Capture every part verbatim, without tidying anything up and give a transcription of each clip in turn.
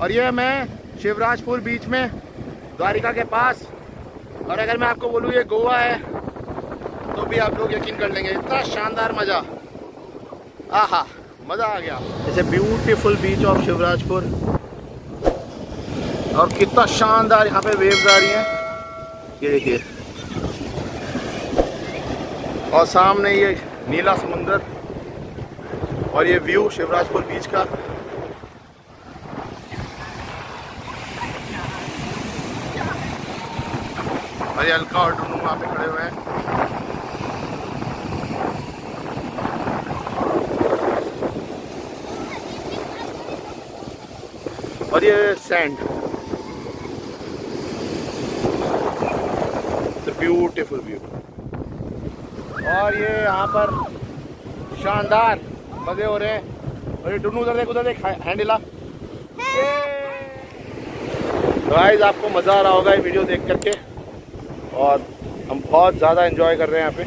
और ये मैं शिवराजपुर बीच में द्वारिका के पास। और अगर मैं आपको बोलूँ ये गोवा है तो भी आप लोग यकीन कर लेंगे, इतना शानदार मज़ा, आहा मज़ा आ गया। जैसे ब्यूटीफुल बीच ऑफ शिवराजपुर, और कितना शानदार यहाँ पे वेव्स आ रही हैं, ये देखिए। और सामने ये नीला समुंदर और ये व्यू शिवराजपुर बीच का। और ये अलका और डुनू वहाँ पे खड़े हुए हैं। और ये सैंड, ब्यूटीफुल व्यू। और ये यहाँ पर शानदार मजे हो रहे हैं। और ये डुनू उधर देख, उधर देख, हैंडला। तो गाइस आपको मज़ा आ रहा होगा ये वीडियो देख करके, और हम बहुत ज़्यादा एंजॉय कर रहे हैं यहाँ पे।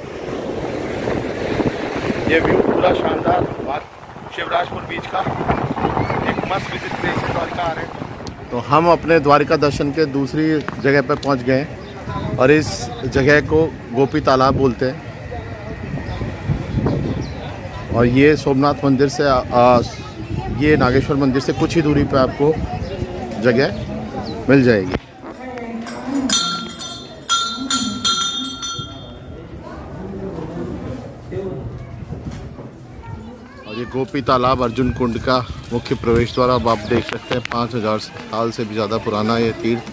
ये व्यू पूरा शानदार शिवराजपुर बीच का एक मस्त विजिट प्लेस है, द्वारिका आ रहे हैं। तो हम अपने द्वारिका दर्शन के दूसरी जगह पर पहुँच गए हैं, और इस जगह को गोपी तालाब बोलते हैं। और ये सोमनाथ मंदिर से आ, आ, ये नागेश्वर मंदिर से कुछ ही दूरी पे आपको जगह मिल जाएगी। और ये गोपी तालाब अर्जुन कुंड का मुख्य प्रवेश द्वार, अब आप देख सकते हैं पाँच हजार साल से भी ज़्यादा पुराना ये तीर्थ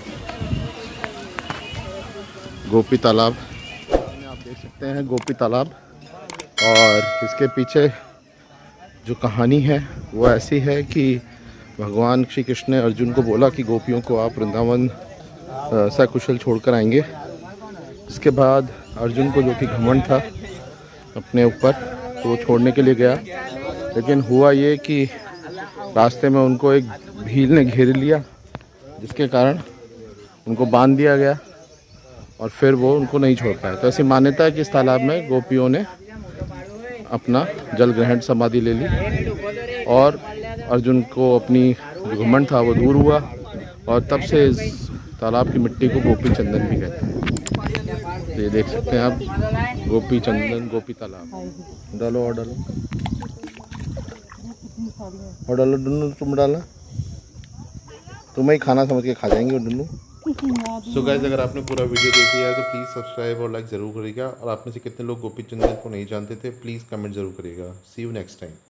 गोपी तालाब। आप देख सकते हैं गोपी तालाब, और इसके पीछे जो कहानी है वो ऐसी है कि भगवान श्री कृष्ण ने अर्जुन को बोला कि गोपियों को आप वृंदावन सकुशल छोड़कर आएंगे। इसके बाद अर्जुन को जो कि घमंड था अपने ऊपर, तो वो छोड़ने के लिए गया, लेकिन हुआ ये कि रास्ते में उनको एक भील ने घेर लिया, जिसके कारण उनको बांध दिया गया, और फिर वो उनको नहीं छोड़ पाए। तो ऐसी मान्यता है कि इस तालाब में गोपियों ने अपना जल ग्रहण समाधि ले ली, और अर्जुन को अपनी जो घमंड था वो दूर हुआ, और तब से इस तालाब की मिट्टी को गोपी चंदन भी कहते हैं। तो ये देख सकते हैं आप, गोपी चंदन गोपी तालाब। डालो और डालो और डालो डुन्नू, तुम डालना, तुम्हें ही खाना समझ के खा जाएंगे डुन्नू। सो गाइस, अगर आपने पूरा वीडियो देख लिया है तो प्लीज़ सब्सक्राइब और लाइक ज़रूर करिएगा। और आप में से कितने लोग गोपी चंदन को नहीं जानते थे, प्लीज़ कमेंट ज़रूर करिएगा। See you next time.